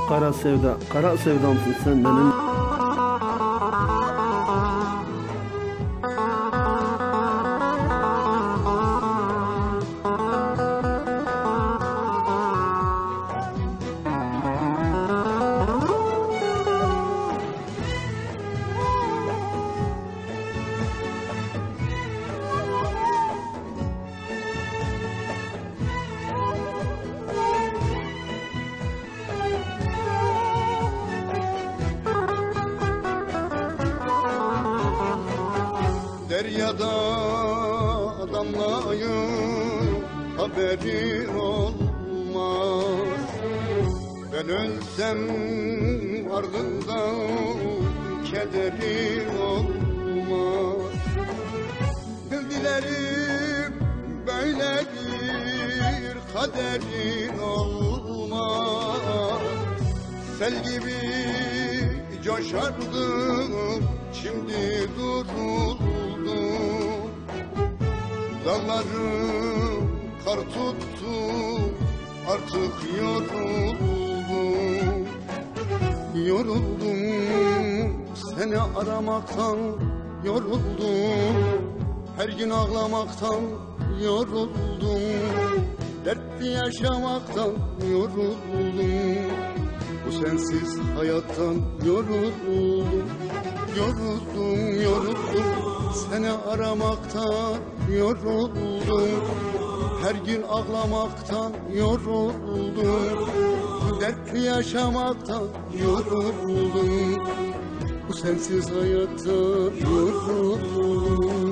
Kara sevda, kara sevdamsın sen benim. Deryada damlayın haberi olmaz. Ben ölsem ardından kederi olmaz. Dilerim böyle bir kaderin olmaz. Sel gibi coşardım, şimdi duruldu. Dağlarım kar tuttu, artık yoruldum. Yoruldum seni aramaktan, yoruldum her gün ağlamaktan, yoruldum dertli yaşamaktan, yoruldum bu sensiz hayattan, yoruldum. Yoruldum, yoruldum seni aramaktan, yoruldum her gün ağlamaktan, yoruldum dertli yaşamaktan, yoruldum bu sensiz hayattan, yoruldum.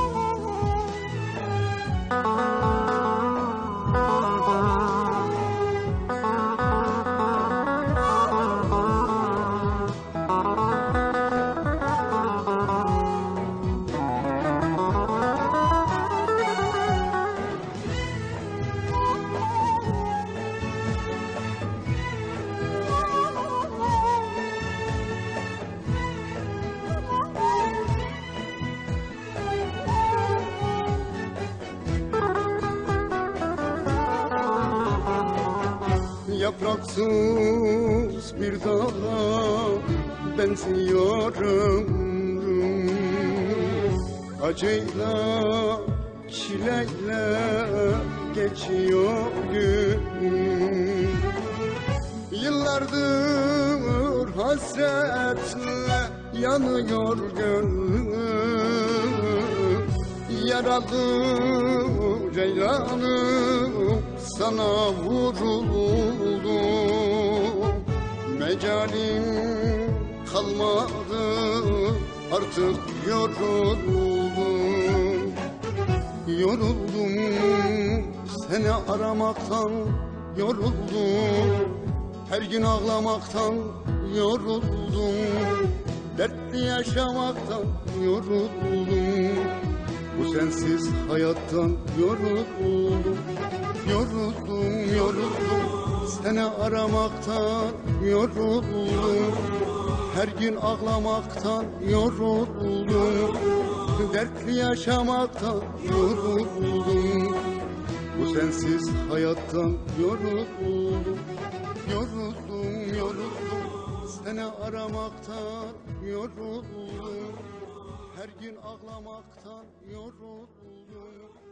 Yapraksız bir dağa benziyorum. Acıyla, çileyle geçiyor gün. Yıllardır hasretle yanıyor gönlüm. Yaralı ceylanım sana vuruldu. Mecalim kalmadı, artık yoruldum. Yoruldum seni aramaktan, yoruldum her gün ağlamaktan, yoruldum dertli yaşamaktan, yoruldum bu sensiz hayattan, yoruldum. Yoruldum, yoruldum seni aramaktan, yoruldum her gün ağlamaktan, yoruldum dertli yaşamaktan, yoruldum bu sensiz hayattan, yoruldum. Yoruldum, yoruldum seni aramaktan, yoruldum her gün ağlamaktan, yoruldum